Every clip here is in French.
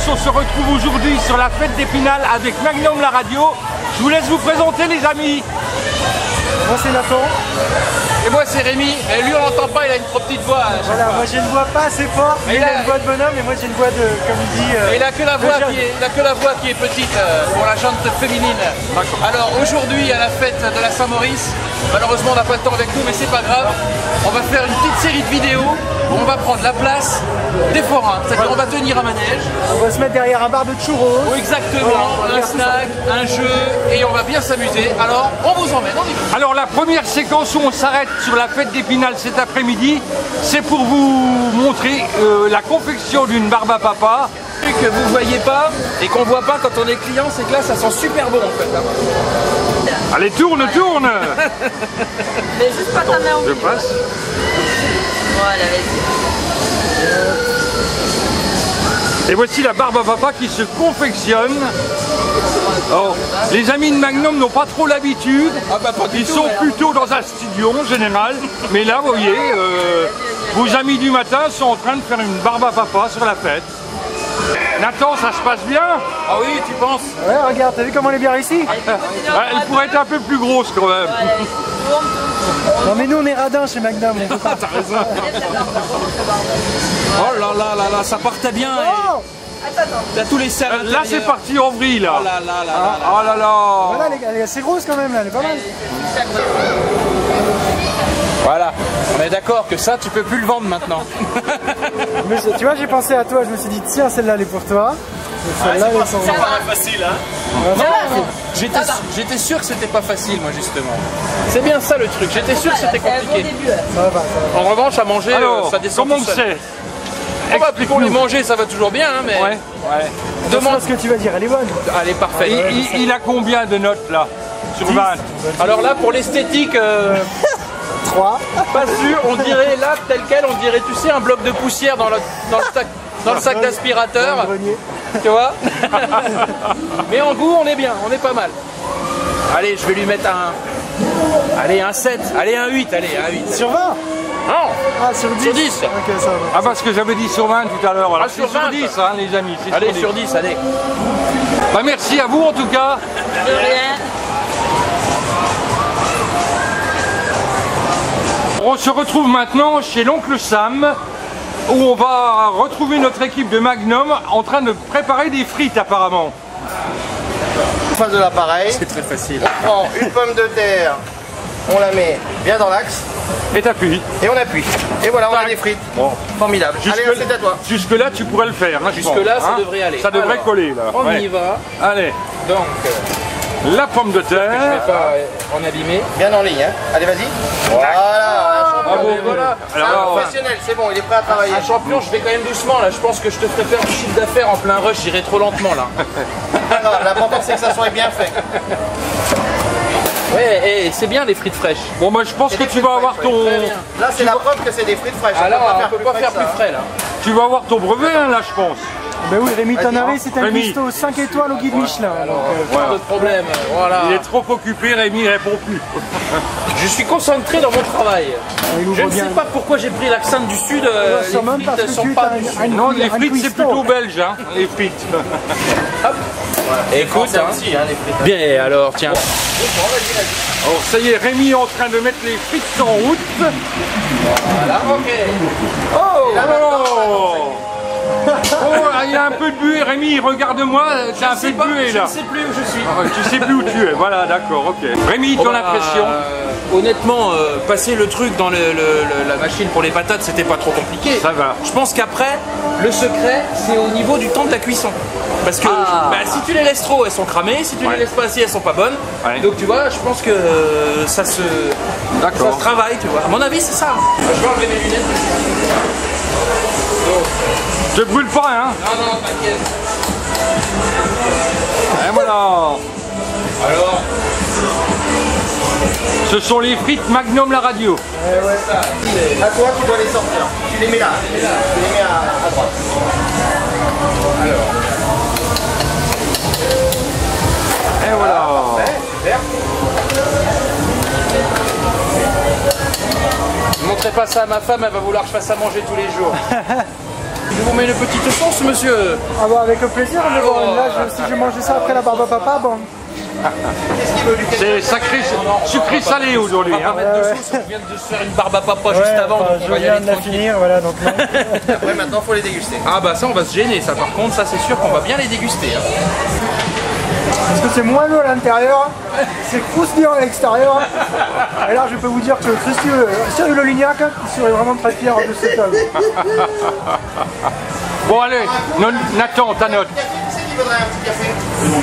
on se retrouve aujourd'hui sur la fête d'Épinal avec Magnum la radio. Je vous laisse vous présenter les amis. Moi c'est Nathan. Et moi c'est Rémi. Et lui on l'entend pas, il a une trop petite voix. Voilà, moi j'ai une voix pas assez forte, mais il a une voix de bonhomme et moi j'ai une voix de, comme il dit... il a que la voix qui est petite pour la chante féminine. Alors aujourd'hui à la fête de la Saint-Maurice, malheureusement on n'a pas le temps avec nous mais c'est pas grave. On va faire une petite série de vidéos où on va prendre la place des forains. C'est-à-dire on va tenir un manège. On va se mettre derrière un bar de churros. Exactement, un snack, un jeu et on va bien s'amuser. Alors on vous emmène, on y va. Alors la première séquence où on s'arrête sur la fête d'Épinal cet après-midi, c'est pour vous montrer la confection d'une barbe à papa. Que vous voyez pas et qu'on voit pas quand on est client, c'est que là ça sent super bon en fait. Hein. Allez, tourne. Mais juste pas ta main au Je milieu. passe. Voilà, vas-y. Et voici la barbe à papa qui se confectionne. Alors, les amis de Magnum n'ont pas trop l'habitude. Ils sont plutôt dans un studio en général. Mais là, vous voyez, vos amis du matin sont en train de faire une barbe à papa sur la fête. Nathan, ça se passe bien? Ah oui, tu penses? Ouais, regarde, t'as vu comment elle est bien réussie? Elle pourrait être un peu plus grosse quand même. Non mais nous on est radins chez Magnum. T'as raison. Oh là là là là, ça partait bien. Oh T'as tous les salles. Là, c'est parti en vrille là. Oh là là là là. Oh là là. Voilà, elle est assez grosse quand même là, elle est pas mal. Voilà, on est d'accord que ça tu peux plus le vendre maintenant. Mais tu vois, j'ai pensé à toi, je me suis dit tiens, celle-là elle est pour toi. Celle-là elle est pour moi. Facile hein. J'étais sûr que c'était pas facile moi justement. C'est bien ça le truc, j'étais sûr que c'était compliqué. Ça va. En revanche à manger Alors, ça descend comment tout on seul. sait? Pour les manger ça va toujours bien hein, mais... Ouais. Demande ce que tu vas dire, elle est bonne. Allez parfait. Il a combien de notes là? Sur 20? Alors là pour l'esthétique... 3. Pas sûr, on dirait là tel quel, on dirait tu sais un bloc de poussière dans le sac d'aspirateur. Tu vois. Mais en goût on est bien, on est pas mal. Allez, je vais lui mettre un 7, allez un 8, allez un 8. Sur 20? Non. Ah, sur 10. Sur 10. Ok, ça va. Ah parce que j'avais dit sur 20 tout à l'heure. Ah, sur 20, 10 hein, les amis. Allez sur 10, allez. Bah, merci à vous en tout cas. De rien. On se retrouve maintenant chez l'oncle Sam où on va retrouver notre équipe de Magnum en train de préparer des frites apparemment. Face de l'appareil, C'est très facile. on prend une pomme de terre, on la met bien dans l'axe Et t'appuies. et on appuie. Et voilà, on a des frites. Bon. Formidable. Allez, c'est à toi. Jusque là tu pourrais le faire. Hein, je Jusque pense, là ça hein. devrait aller. Ça devrait Alors, coller là. On Ouais. y va. Allez, Donc, la pomme de je vais terre. pas en abîmer. Bien en ligne. Hein. Allez, vas-y. Voilà. Bravo. Voilà. C'est un Alors, professionnel, c'est bon, il est prêt à travailler. Un champion, je vais quand même doucement là. Je pense que je te ferai faire du chiffre d'affaires en plein rush. J'irai trop lentement là. Alors, l'important c'est que ça soit bien fait. Ouais, et c'est bien les frites fraîches. bon moi je pense que tu vas avoir ton. Très bien. Là, c'est la preuve que c'est des frites fraîches. Alors, on peut pas frais faire que plus ça, hein. frais là. Tu vas avoir ton brevet hein, là je pense. Ben oui, Rémi Tanaré, c'est un Rémi. cuistot 5 étoiles au guide Michelin. Donc, Pas de problème. Voilà. Il est trop occupé, Rémi il répond plus. Je suis concentré dans mon travail. il ouvre Je ne bien. sais pas pourquoi j'ai pris l'accent du sud. C'est même parce que sont tu pas. as un Non, les frites c'est cuistot. plutôt belge, hein, les frites. Écoute, Ça hein. aussi, hein, les frites. Bien, alors tiens. Alors ça y est, Rémi est en train de mettre les frites en route. Voilà, ok. Oh, il y a un peu de buée, Rémi, regarde-moi, c'est un peu de buée Je là. ne sais plus où je suis. Ah, tu sais plus où tu es, voilà, d'accord, ok. Rémi, ton impression? Honnêtement, passer le truc dans la machine pour les patates, c'était pas trop compliqué. Ça va. Je pense qu'après, le secret, c'est au niveau du temps de ta cuisson. Parce que si tu les laisses trop, elles sont cramées. Si tu les laisses pas assez, elles sont pas bonnes. Ouais. Donc tu vois, je pense que ça se travaille, tu vois. À mon avis, c'est ça. Je vais enlever mes lunettes. Je brûle pas, hein? Non, t'inquiète. Et voilà. Alors, Ce sont les frites Magnum la radio. À toi, tu dois les sortir. Tu les mets là. Tu les mets à droite. Et voilà. Super. ne montrez pas ça à ma femme, elle va vouloir que je fasse à manger tous les jours. Je vous mets une petite sauce, monsieur. Ah bah avec plaisir, mais bon, là si je mangeais ça après la barbe à papa, bon. C'est sacré, sucré salé aujourd'hui. Hein. On vient de se faire une barbe à papa juste avant, donc on je va y viens aller de la tranquille. finir, voilà, donc là. Après, maintenant, faut les déguster. Ah bah ça, on va se gêner, ça par contre, ça c'est sûr qu'on va bien les déguster. Hein. Parce que c'est moelleux à l'intérieur, c'est croustillant à l'extérieur. Et là, je peux vous dire que Cyril Le Lignac, il serait vraiment très fier de cette œuvre. Bon allez, Nathan, ta note. C'est qui voudrait un petit café?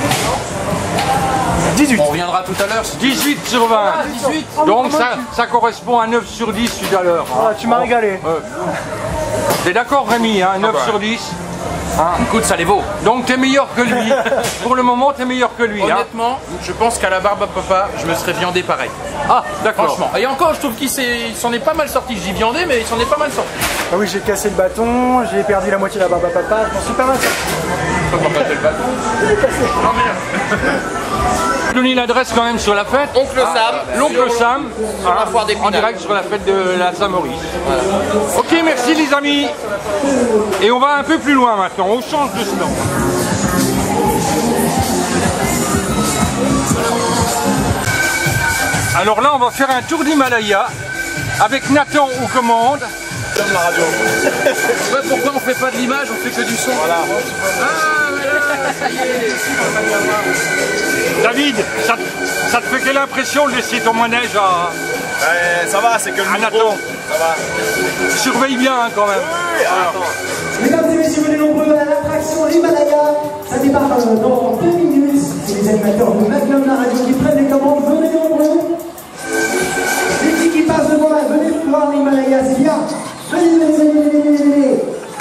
18. On reviendra tout à l'heure. 18 sur 20. 18. Donc ça correspond à 9 sur 10 tout à l'heure. Ah, tu m'as régalé. T'es d'accord Rémi, hein, 9 sur 10 hein. Écoute, ça les vaut. Donc t'es meilleur que lui. Pour le moment, t'es meilleur que lui. Hein. Honnêtement, je pense qu'à la barbe à papa, je me serais viandé pareil. Ah, d'accord. Franchement. Et encore, je trouve qu'il s'en est pas mal sorti. Je dis viandé, mais il s'en est pas mal sorti. Ah oui, j'ai cassé le bâton, j'ai perdu la moitié de la barbe à papa, je m'en suis pas mal sorti. Comment passer le bâton? Non merde. Donner l'adresse quand même sur la fête. Oncle Sam. L'oncle Sam, Sur la foire d'Épinal. en direct sur la fête de la Saint-Maurice. Voilà. Ok, merci les amis. Et on va un peu plus loin maintenant, on change de stand. Alors là, on va faire un tour d'Himalaya avec Nathan aux commandes. Comme la radio. Ouais, pourquoi on fait pas de l'image, on fait que du son? Voilà. Ah, voilà, ça y est. David, ça te fait quelle impression de laisser ton manège à Ça va, c'est que le micro. Nathan? Ça va. Surveille bien hein, quand même. Oui, attends. Mesdames et messieurs, venez nombreux à l'attraction l'Himalaya. Ça démarre dans 2 minutes. C'est les animateurs de Magnum la radio qui prennent les commandes. Venez nombreux. Les qui passent devant là, venez voir l'Himalaya, c'est bien. Venez, venez, venez, venez, venez.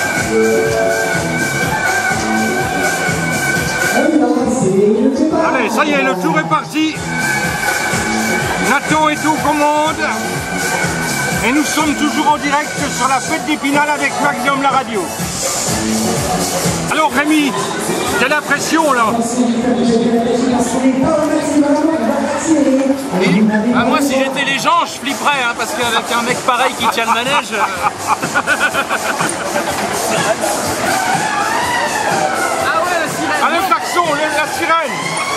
Allez, ça y est, le tour est parti. Nathan est aux commandes. Et nous sommes toujours en direct sur la fête d'Épinal avec Magnum la radio. Alors Rémi, quelle impression là? Ah, moi, si j'étais les gens, je flipperais, hein, parce qu'avec un mec pareil qui tient le manège. Ah ouais, la sirène. Ah, le klaxon, la sirène.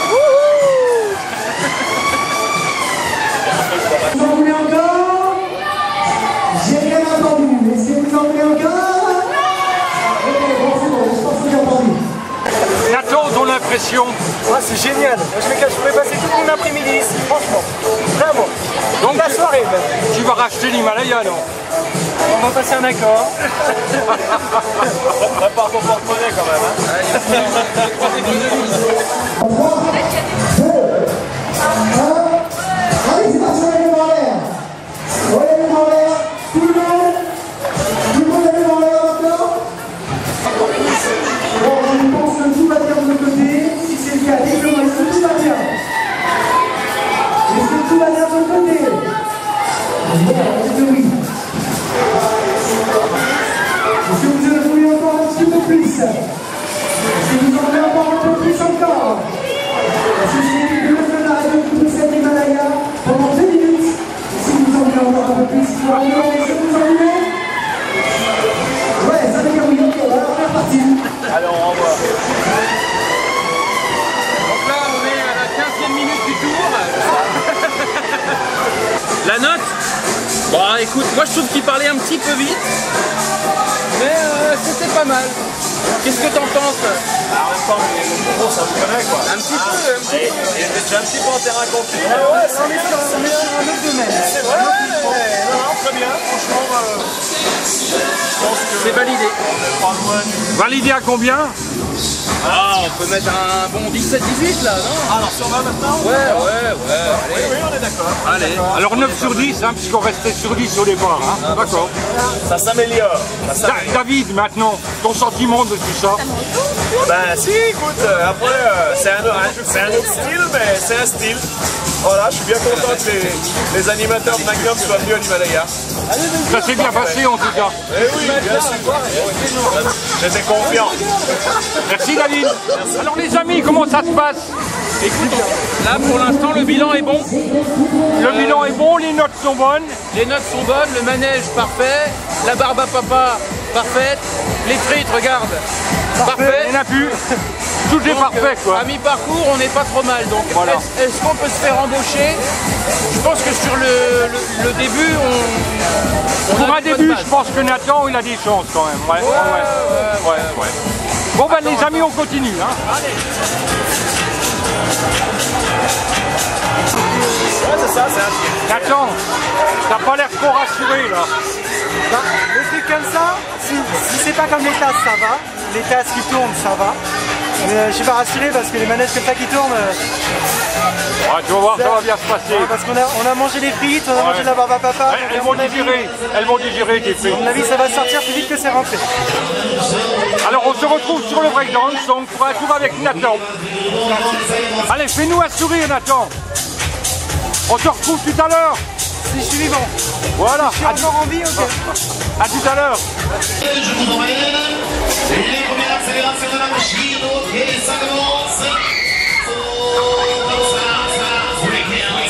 Vous en voulez encore? J'ai rien entendu, mais si vous en voulez encore? Ok, bon, c'est bon, je pense que j'ai entendu. Nathan, ton impression? Ah, c'est génial. Moi, je pourrais passer tout mon après-midi ici, franchement. Vraiment. Donc La soirée même. tu vas racheter l'Himalaya non? On va passer un accord. Prépare ton porte-monnaie quand même. Hein. 3, 2, 1. Allez, c'est parti, on a les mains en l'air. On a les mains en l'air. Tout le monde a les mains en l'air maintenant. Bon, je pense que tout va bien de l'autre côté. Si c'est le cas, dites-le-moi, est-ce que tout va bien? Est-ce que tout va bien de l'autre côté? Bon, dites que oui. Est-ce que vous en voulez encore un petit peu plus? Est-ce que vous en voulez encore un peu plus encore? Est-ce que c'est l'équipe de la radio qui possède l'Himalaya pendant 2 minutes? Et si vous en voulez encore un peu plus, est-ce que vous en voulez? Ouais, ça veut dire oui, ok, alors on est reparti. Allez, on renvoie. Donc là, on est à la 15e minute du tour. La note? Bon, écoute, moi je trouve qu'il parlait un petit peu vite. Mais c'était pas mal. Qu'est-ce que t'en penses? En même temps, le micro, ça vous connaît quoi. Un petit peu, un petit peu. Il était déjà un petit peu en terrain conquis. Ouais, on est sur un autre domaine. C'est vrai, non, très bien. Franchement, je pense que C'est validé. pas loin du... Validé à combien? Ah, on peut mettre un bon 17-18 là, non? Alors, sur 20 maintenant? Ouais, Oui, allez. oui, on est d'accord. Allez. Alors 9 sur 10, hein, puisqu'on restait sur 10 au départ. Hein. D'accord. Ça s'améliore. Ça s'améliore. David, maintenant, ton sentiment de tout ça? Ben si, écoute, après c'est un autre style, mais c'est un style. Voilà, je suis bien content que les animateurs de Magnum soient venus à l'Himalaya. Ça s'est bien passé en tout cas. Eh oui, bien sûr. J'étais confiant. Merci David. Alors les amis, comment ça se passe? Écoute, là pour l'instant le bilan est bon. Le bilan est bon, les notes sont bonnes. Les notes sont bonnes, le manège parfait, la barbe à papa parfaite. Les frites, regarde. Parfait. Il n'y en a plus. Tout est parfait, quoi. À mi-parcours, on n'est pas trop mal. Donc, voilà. est-ce qu'on peut se faire embaucher? Je pense que sur le début, on pour a un début, je pense que Nathan, il a des chances quand même. Ouais. Bon, ben les amis, on continue. Hein. Allez. Ouais, c'est ça, c'est un tir. Nathan, t'as pas l'air trop rassuré là. Bah, les trucs comme ça, si c'est pas comme les tasses, ça va. Les tasses qui tournent, ça va. Mais je suis pas rassuré parce que les manettes comme ça qui tournent. Ouais, tu vas voir, ça va bien se passer. Ouais, parce qu'on a mangé les frites, on a mangé de la barbe à papa. Ouais, elles vont digérer tes frites. À mon avis, ça va sortir plus vite que c'est rentré. Alors, on se retrouve sur le breakdance, donc pour un tour avec Nathan. Allez, fais-nous un sourire, Nathan. On te retrouve tout à l'heure. Si je suis vivant. Voilà. Si je suis encore en vie, ok. À tout à l'heure. Je vous emmène les premières accélérations de la machine. Ok, ça commence. Oh, ça, vous les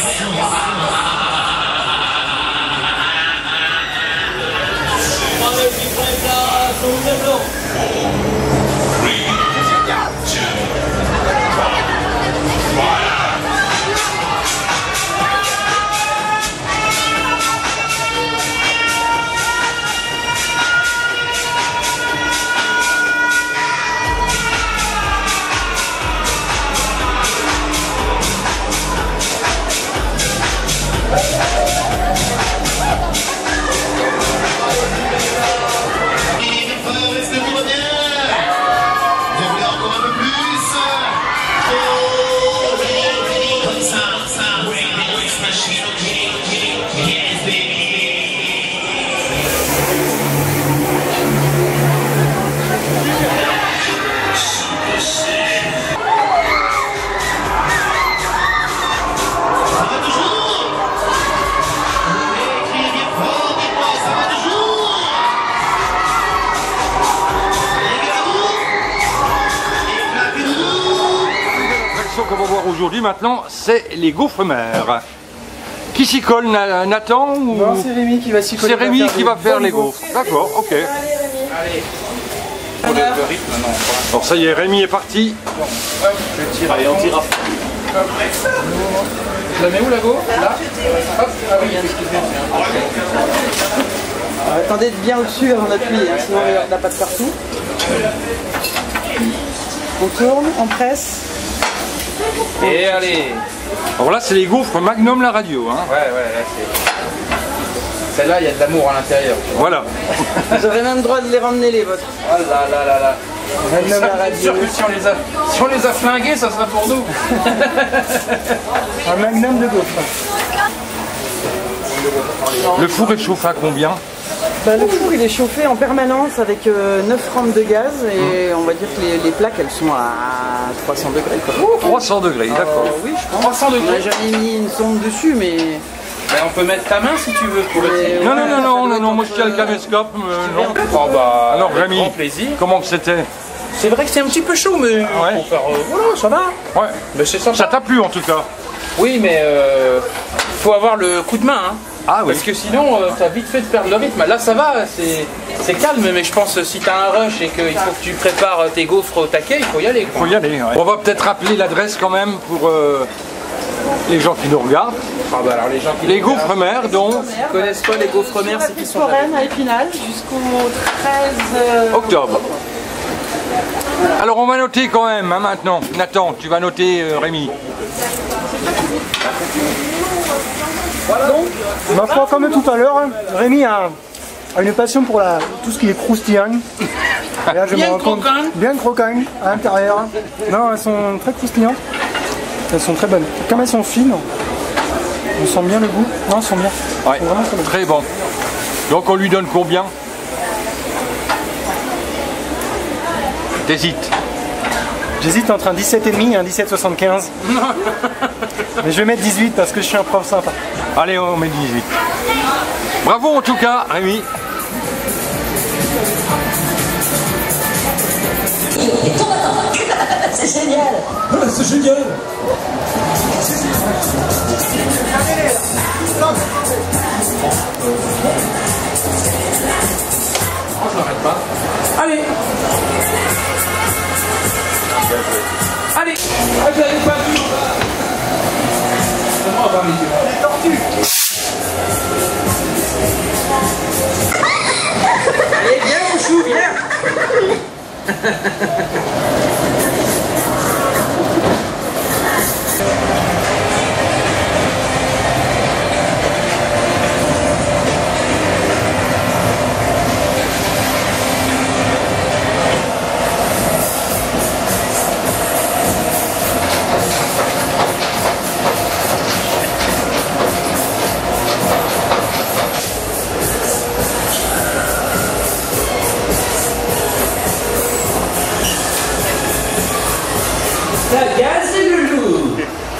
qu'on va voir aujourd'hui maintenant, c'est les gaufres mères. Qui s'y colle, Nathan ou... Non, c'est Rémi qui va s'y coller. C'est Rémi qui va faire les gaufres. D'accord, ok. Allez. Le rythme, non. Bon, ça y est, Rémi est parti. Je tire. Allez, on tire. Je la mets où la gaufre? Là. Hop. Ah oui, attendez de bien au-dessus avant d'appuyer, hein, sinon il y a de la pâte partout. On tourne, on presse. Et allez. Alors là, c'est les gaufres Magnum la radio. Hein. Ouais, là c'est... Celle-là, il y a de l'amour à l'intérieur. Voilà. Vous aurez même le droit de les ramener les vôtres. Oh là. Magnum la radio. C'est sûr que si on les a flingués, ça sera pour nous. Un magnum de gaufres. Le four est chauffé à combien? Bah, le four il est chauffé en permanence avec 9 rampes de gaz et on va dire que les plaques elles sont à 300 degrés. Quoi. 300 degrés, d'accord. Oui, je pense. 300 degrés. On n'a jamais mis une sonde dessus, mais... Ben, on peut mettre ta main si tu veux pour le tirer. Non, moi je tiens le caméscope. Non. Oh bah, Alors avec Rémi, grand plaisir. comment que c'était? C'est vrai que c'est un petit peu chaud, mais pour faire, voilà, ça va. Ouais. Mais c'est sympa. Ça t'a plu en tout cas? Oui, mais faut avoir le coup de main. Hein. Ah oui. Parce que sinon, t'as vite fait de perdre le rythme. Là, ça va, c'est calme, mais je pense que si t'as un rush et qu'il faut que tu prépares tes gaufres au taquet, il faut y aller. Il faut y aller, ouais. On va peut-être rappeler l'adresse quand même pour les gens qui nous regardent. Ah bah alors les gens qui les gaufres mères, donc. Ils connaissent pas les gaufres mères, c'est qu'ils sont Foraine à Épinal jusqu'au 13 octobre. Alors on va noter quand même, hein, maintenant. Nathan, tu vas noter Rémi. Donc, ma foi, comme tout à l'heure, Rémi a une passion pour tout ce qui est croustillant. Et là, je me rends compte, bien croquant à l'intérieur. Non, elles sont très croustillantes. Elles sont très bonnes. Comme elles sont fines, on sent bien le goût. Non, elles sont bien. Ouais, vraiment très bon. Donc on lui donne combien? T'hésites? J'hésite entre un 17,5 et un 17,75. Mais je vais mettre 18 parce que je suis un prof sympa. Allez, on met 18. Bravo en tout cas, Rémi. C'est génial. C'est génial. Je n'arrête pas. Allez. Ah, je l'avais pas vu. Les tortues. Allez, viens mon chou, viens. Ça gaz et le loup.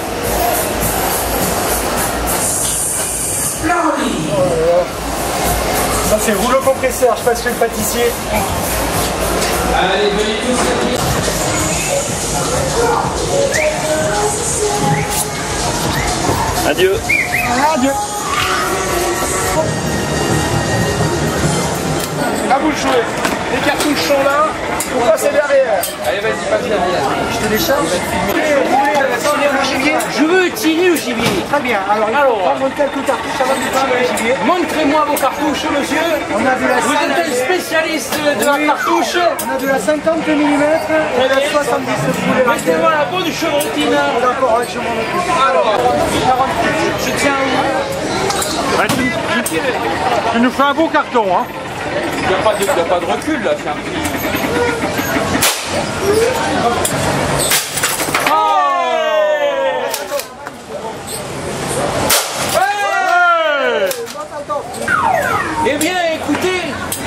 Ça c'est rouleau compresseur, je passe chez le pâtissier. Allez, venez tous. Adieu. Adieu. À vous de jouer. Les cartouches sont là, vous passez derrière. Allez, vas-y, passe derrière. Je te décharge. Je veux tirer le gibier. Très bien, alors il faut prendre quelques cartouches avant de tirer le gibier. Montrez-moi vos cartouches, monsieur. On a de la Vous êtes un spécialiste de la cartouche. On a de la 50 mm et de la 70 mm. Mettez-moi la bonne chevrotine. D'accord, je m'en occupe. Alors, je tiens où? Ouais, tu nous fais un beau carton, hein. Il n'y a pas de recul là, c'est un petit... Eh bien, écoutez,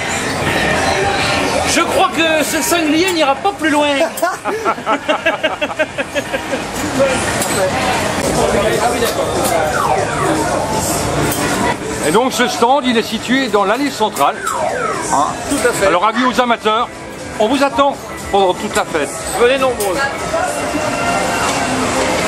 je crois que ce sanglier n'ira pas plus loin. Et donc ce stand, il est situé dans l'allée centrale. Hein. Tout à fait. Alors avis aux amateurs, on vous attend pendant toute la fête. Venez nombreux.